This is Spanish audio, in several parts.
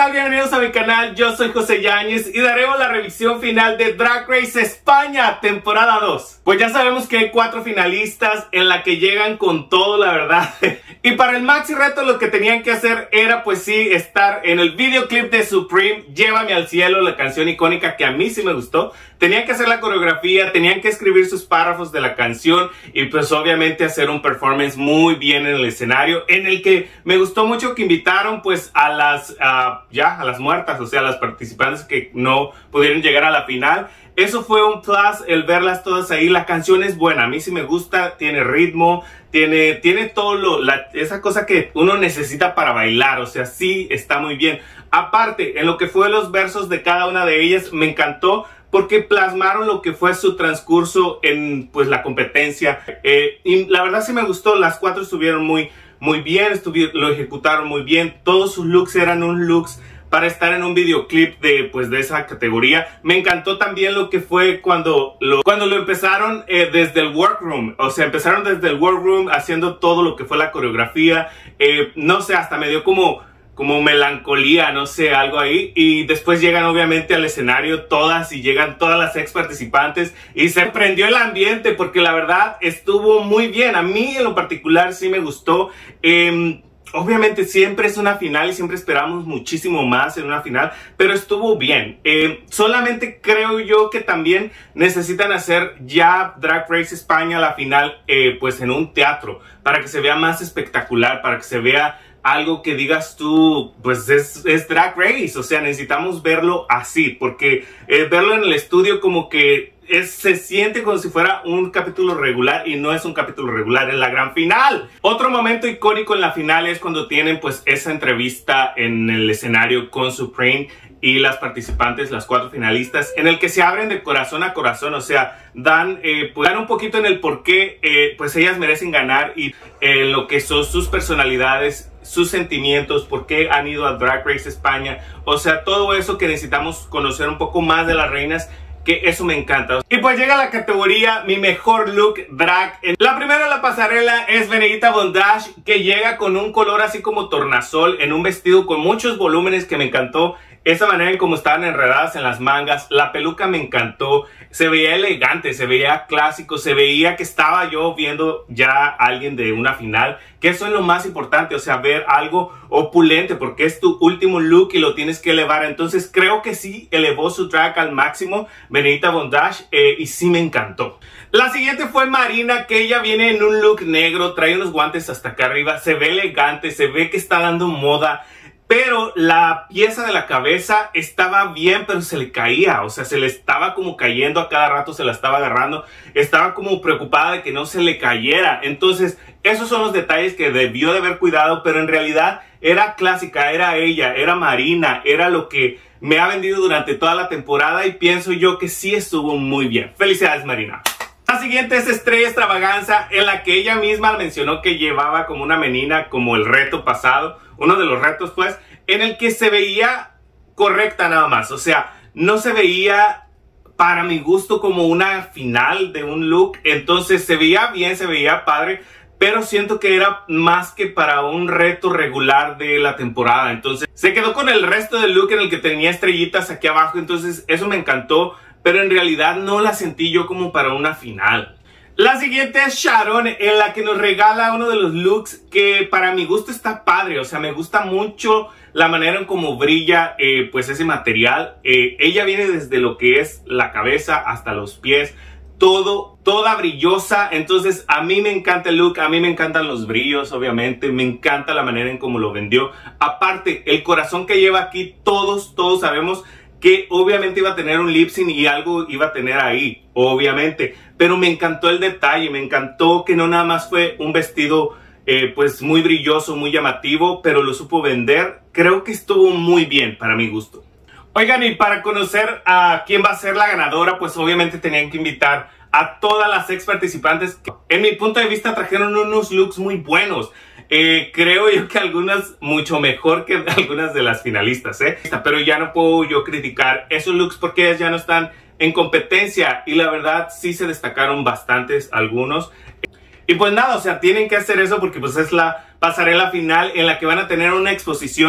tal? Bienvenidos a mi canal, yo soy José Yáñez y daremos la revisión final de Drag Race España, temporada 2. Pues ya sabemos que hay 4 finalistas en la que llegan con todo, la verdad. Y para el maxi reto lo que tenían que hacer era pues sí, estar en el videoclip de Supreme, Llévame al cielo, la canción icónica que a mí sí me gustó. Tenían que hacer la coreografía, tenían que escribir sus párrafos de la canción y pues obviamente hacer un performance muy bien en el escenario, en el que me gustó mucho que invitaron pues a las muertas, o sea, a las participantes que no pudieron llegar a la final. Eso fue un plus, el verlas todas ahí. La canción es buena, a mí sí me gusta, tiene ritmo, tiene todo esa cosa que uno necesita para bailar, o sea, sí está muy bien. Aparte, en lo que fue los versos de cada una de ellas, me encantó porque plasmaron lo que fue su transcurso en pues la competencia. Y la verdad sí me gustó, las 4 estuvieron muy bien, lo ejecutaron muy bien, todos sus looks eran looks para estar en un videoclip de esa categoría. Me encantó también lo que fue cuando lo empezaron desde el workroom, o sea, empezaron desde el workroom haciendo todo lo que fue la coreografía. No sé, hasta me dio como melancolía, no sé, algo ahí. Y después llegan obviamente al escenario todas y llegan todas las ex participantes y se prendió el ambiente porque la verdad estuvo muy bien. A mí en lo particular sí me gustó. Obviamente siempre es una final y siempre esperamos muchísimo más en una final, pero estuvo bien. Solamente creo yo que también necesitan hacer ya Drag Race España la final pues en un teatro, para que se vea más espectacular, para que se vea algo que digas tú, pues es Drag Race, o sea, necesitamos verlo así, porque verlo en el estudio como que se siente como si fuera un capítulo regular y no es un capítulo regular, es la gran final. Otro momento icónico en la final es cuando tienen pues esa entrevista en el escenario con Supreme y las participantes, las 4 finalistas, en el que se abren de corazón a corazón, o sea, dan un poquito en el por qué pues ellas merecen ganar y lo que son sus personalidades, sus sentimientos, por qué han ido a Drag Race España, o sea, todo eso que necesitamos conocer un poco más de las reinas, que eso me encanta. Y pues llega la categoría mi mejor look drag. La primera en la pasarela es Benedita Bondage, que llega con un color así como tornasol, en un vestido con muchos volúmenes que me encantó. Esa manera en cómo estaban enredadas en las mangas, la peluca me encantó, se veía elegante, se veía clásico, se veía que estaba yo viendo ya a alguien de una final, que eso es lo más importante, o sea, ver algo opulente, porque es tu último look y lo tienes que elevar. Entonces creo que sí elevó su drag al máximo, Benedita Bondage, y sí me encantó. La siguiente fue Marina, que ella viene en un look negro, trae unos guantes hasta acá arriba, se ve elegante, se ve que está dando moda. Pero la pieza de la cabeza estaba bien, pero se le caía, o sea, se le estaba como cayendo a cada rato, se la estaba agarrando, estaba como preocupada de que no se le cayera. Entonces, esos son los detalles que debió de haber cuidado, pero en realidad era clásica, era ella, era Marina, era lo que me ha vendido durante toda la temporada y pienso yo que sí estuvo muy bien. Felicidades, Marina. La siguiente es Estrella Extravaganza, en la que ella misma mencionó que llevaba como una menina, como el reto pasado, uno de los retos pues, en el que se veía correcta nada más, o sea, no se veía para mi gusto como una final de un look. Entonces se veía bien, se veía padre, pero siento que era más que para un reto regular de la temporada. Entonces se quedó con el resto del look en el que tenía estrellitas aquí abajo, entonces eso me encantó, pero en realidad no la sentí yo como para una final. La siguiente es Sharon, en la que nos regala uno de los looks que para mi gusto está padre, o sea, me gusta mucho la manera en cómo brilla pues ese material. Ella viene desde lo que es la cabeza hasta los pies, toda brillosa. Entonces a mí me encanta el look, a mí me encantan los brillos, obviamente, me encanta la manera en cómo lo vendió. Aparte, el corazón que lleva aquí, todos sabemos que obviamente iba a tener un lip sync y algo iba a tener ahí, obviamente. Pero me encantó el detalle, me encantó que no nada más fue un vestido pues muy brilloso, muy llamativo, pero lo supo vender. Creo que estuvo muy bien para mi gusto. Oigan, y para conocer a quién va a ser la ganadora, pues obviamente tenían que invitar a todas las ex participantes. En mi punto de vista trajeron unos looks muy buenos. Creo yo que algunas mucho mejor que algunas de las finalistas, pero ya no puedo yo criticar esos looks porque ellas ya no están en competencia y la verdad sí se destacaron bastantes algunos. Y pues nada, o sea, tienen que hacer eso porque pues es la pasarela final en la que van a tener una exposición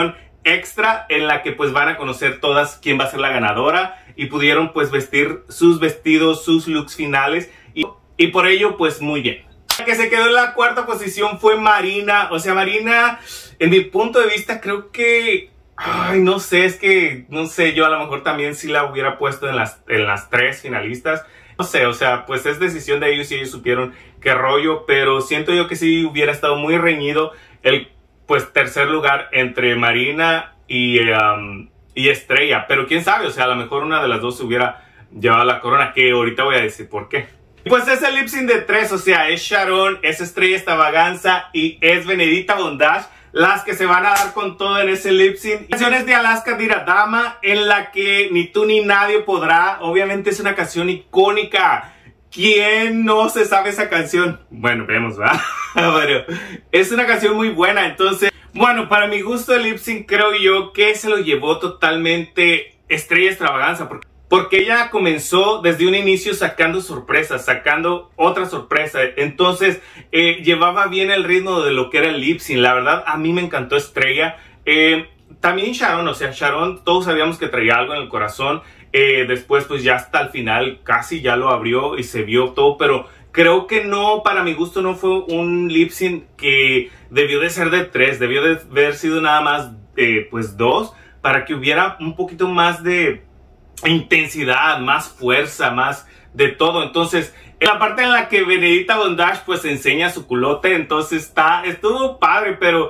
extra en la que pues van a conocer todas quién va a ser la ganadora y pudieron pues vestir sus vestidos, sus looks finales y por ello pues muy bien. La que se quedó en la cuarta posición fue Marina. O sea, Marina, en mi punto de vista, creo que... Ay, no sé, es que... No sé, yo a lo mejor también sí la hubiera puesto en las 3 finalistas. No sé, o sea, pues es decisión de ellos y ellos supieron qué rollo. Pero siento yo que sí hubiera estado muy reñido el, pues, tercer lugar entre Marina y Estrella. Pero quién sabe, o sea, a lo mejor una de las dos se hubiera llevado la corona, que ahorita voy a decir por qué. Pues es el lip sync de 3, o sea, es Sharon, es Estrella Extravaganza y es Benedita Bondage las que se van a dar con todo en ese lip sync. Canciones de Alaska Diradama en la que ni tú ni nadie podrá. Obviamente es una canción icónica. ¿Quién no se sabe esa canción? Bueno, vemos, ¿verdad? Bueno, es una canción muy buena, entonces... Bueno, para mi gusto el lip sync creo yo que se lo llevó totalmente Estrella Extravaganza, porque ella comenzó desde un inicio sacando sorpresas, sacando otra sorpresa. Entonces llevaba bien el ritmo de lo que era el lip sync. La verdad, a mí me encantó Estrella. También Sharon, o sea, Sharon, todos sabíamos que traía algo en el corazón. Después, pues ya hasta el final casi ya lo abrió y se vio todo. Pero creo que no, para mi gusto, no fue un lip sync que debió de ser de 3. Debió de haber sido nada más, pues 2, para que hubiera un poquito más de... intensidad, más fuerza, más de todo. Entonces, en la parte en la que Benedita Bondage pues enseña su culote, entonces estuvo padre, pero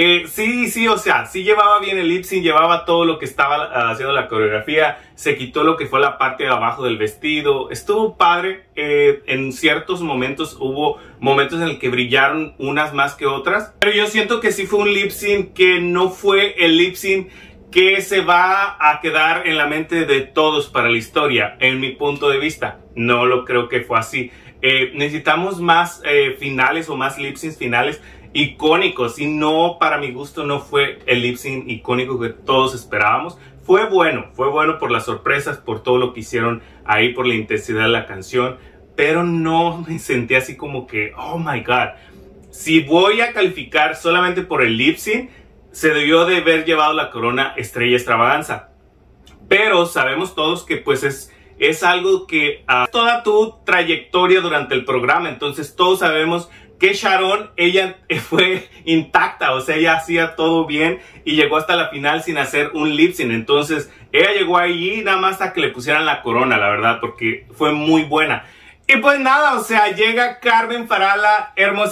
sí, o sea, sí llevaba bien el lip sync, llevaba todo lo que estaba haciendo la coreografía, se quitó lo que fue la parte de abajo del vestido, estuvo padre. En ciertos momentos hubo momentos en el que brillaron unas más que otras, pero yo siento que sí fue un lip sync que no fue el lip sync que se va a quedar en la mente de todos para la historia. En mi punto de vista, no lo creo que fue así. Necesitamos más finales o más lip syncs finales icónicos, y no, para mi gusto no fue el lip sync icónico que todos esperábamos. Fue bueno por las sorpresas, por todo lo que hicieron ahí, por la intensidad de la canción, pero no me sentí así como que, oh my god. Si voy a calificar solamente por el lip sync, se debió de haber llevado la corona Estrella Extravaganza. Pero sabemos todos que pues es algo que toda tu trayectoria durante el programa. Entonces todos sabemos que Sharon, ella fue intacta, o sea, ella hacía todo bien y llegó hasta la final sin hacer un lip sync. Entonces ella llegó ahí nada más hasta que le pusieran la corona, la verdad, porque fue muy buena. Y pues nada, o sea, llega Carmen Farala,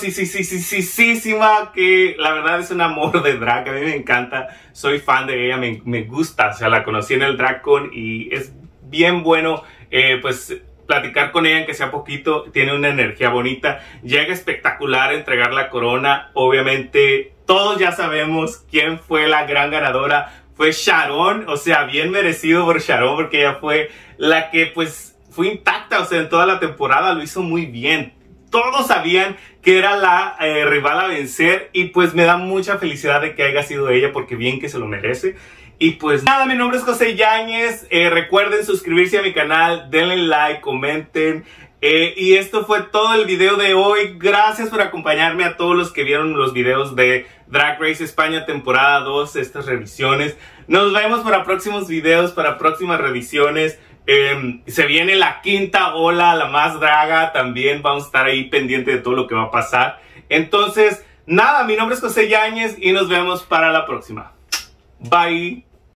hermosísima, que la verdad es un amor de drag. A mí me encanta, soy fan de ella, me gusta. O sea, la conocí en el DragCon y es bien bueno, pues, platicar con ella, aunque sea poquito. Tiene una energía bonita, llega espectacular a entregar la corona. Obviamente, todos ya sabemos quién fue la gran ganadora. Fue Sharon, o sea, bien merecido por Sharon, porque ella fue la que, pues, fue intacta, o sea, en toda la temporada lo hizo muy bien. Todos sabían que era la rival a vencer y pues me da mucha felicidad de que haya sido ella, porque bien que se lo merece. Y pues nada, mi nombre es José Yáñez. Recuerden suscribirse a mi canal, denle like, comenten. Y esto fue todo el video de hoy. Gracias por acompañarme, a todos los que vieron los videos de Drag Race España temporada 2, estas revisiones. Nos vemos para próximos videos, para próximas revisiones. Se viene la quinta ola, la más draga. También vamos a estar ahí pendiente de todo lo que va a pasar. Entonces, nada, mi nombre es José Yáñez y nos vemos para la próxima. Bye.